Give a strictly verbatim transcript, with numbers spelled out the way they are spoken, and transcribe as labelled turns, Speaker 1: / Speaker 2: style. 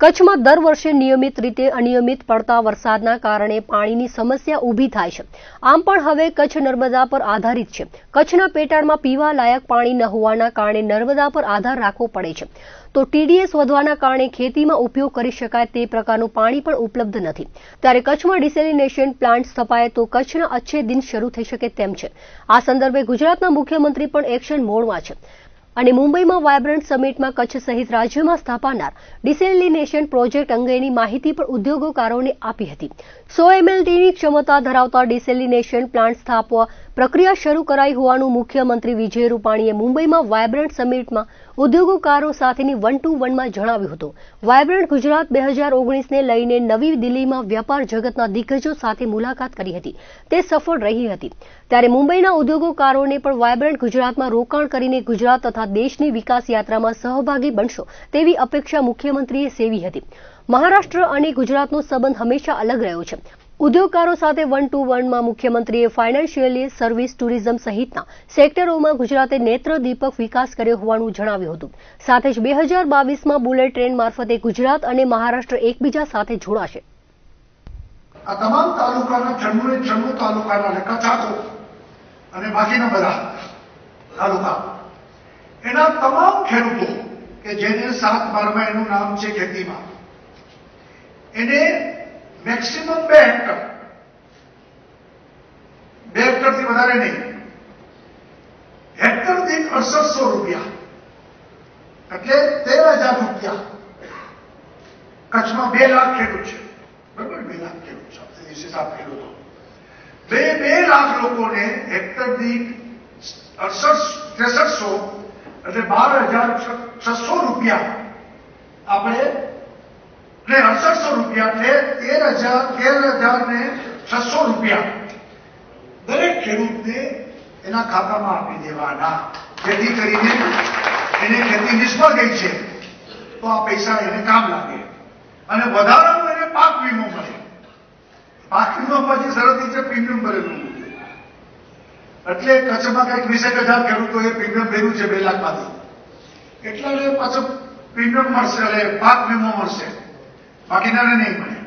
Speaker 1: કચ્છમાં દર વર્ષે નિયમિત રીતે અનિયમિત પડતા વરસાદના કારણે પાણીની સમસ્યા ઊભી થાય છે। આમ પણ હવે કચ્છ નર્મદા પર આધારિત છે। કચ્છના પેટાળમાં પીવા લાયક પાણી ન હોવાના કારણે નર્મદા પર આધાર રાખવો પડે છે। તો ટીડીએસ વધવાના કારણે ખેતીમાં ઉપયોગ કરી શકાય તે પ્રકારનું પાણી પણ ઉપલબ્ધ નથી। ત્યારે કચ્છમાં ડિસેલિનેશન પ્લાન્ટ સ્થપાય તો કચ્છના અચ્છે દિન શરૂ થઈ શકે તેમ છે। આ સંદર્ભે ગુજરાતના મુખ્યમંત્રી પણ એક્શન મોડમાં છે અને મુંબઈમાં વાયબ્રન્ટ સમિટમાં કચ્છ સહિત રાજ્યમાં સ્થાપનાર ડિસેલિનેશન પ્રોજેક્ટ અંગેની માહિતી પણ ઉદ્યોગકારોને આપી હતી। સો એમએલડીની ક્ષમતા ધરાવતા ડિસેલિનેશન પ્લાન્ટ સ્થાપવા પ્રક્રિયા શરૂ કરાઈ હોવાનું મુખ્યમંત્રી વિજય રૂપાણીએ મુંબઈમાં વાયબ્રન્ટ સમિટમાં ઉદ્યોગકારો સાથેની વન ટુ વનમાં જણાવ્યું હતું। વાયબ્રન્ટ ગુજરાત બે હજાર ઓગણીસને લઈને નવી દિલ્હીમાં વ્યાપાર જગતના દિગ્ગજો સાથે મુલાકાત કરી હતી, તે સફળ રહી હતી। ત્યારે મુંબઈના ઉદ્યોગકારોને પણ વાયબ્રન્ટ ગુજરાતમાં રોકાણ કરીને ગુજરાત તથા દેશની વિકાસ યાત્રામાં સહભાગી બનશો તેવી અપેક્ષા મુખ્યમંત્રીએ સેવી હતી। મહારાષ્ટ્ર અને ગુજરાતનો સંબંધ હંમેશા અલગ રહ્યો છે। ઉદ્યોગકારો સાથે વન ટુ વનમાં મુખ્યમંત્રીએ ફાઇનાન્શિયલી, સર્વિસ, ટુરિઝમ સહિતના સેક્ટરોમાં ગુજરાતે નેત્રદીપક વિકાસ કર્યો હોવાનું જણાવ્યું હતું। સાથે જ બે હજાર બાવીસમાં બુલેટ ટ્રેન મારફતે ગુજરાત અને મહારાષ્ટ્ર એકબીજા સાથે જોડાશે।
Speaker 2: આ તમામ તાલુકાના છન્નું છન્નું તાલુકાના કચ્છાકો અને બાકીના બધા તાલુકા એના તમામ ખેડૂતો કે જેને સાત બારમાં એનું નામ છે ખેતીમાં, એને મેક્સિમમ બે હેક્ટર બે હેક્ટરથી વધારે નહીં, હેક્ટર દીઠ અડસઠસો રૂપિયા એટલે તેર હજાર રૂપિયા। કચ્છમાં બે લાખ ખેડૂત છે, બરાબર, બે લાખ ખેડૂત છે, હિસાબ ખેડૂતો બે બે લાખ લોકોને હેક્ટર દીઠ અડસઠ ત્રેસઠસો એટલે બાર હજાર છસો રૂપિયા આપણે ને અડસઠસો રૂપિયા એટલે તેર હજાર તેર હજાર ને છસો રૂપિયા દરેક ખેડૂતને એના ખાતામાં આપી દેવાના, જેથી કરીને એને ખેતી નિષ્ફળ ગઈ છે તો આ પૈસા એને કામ લાગે અને વધારાનું એને પાક વીમો મળે। પાક વીમો પછી શરત છે પ્રીમિયમ ભરેલું, એટલે કચ્છમાં કંઈક વીસેક હજાર ખેડૂતોએ પ્રીમિયમ ભર્યું છે બે લાખ માંથી, એટલે પાછું પ્રીમિયમ મળશે એટલે પાક વીમો મળશે, બાકીનાને નહીં મળે।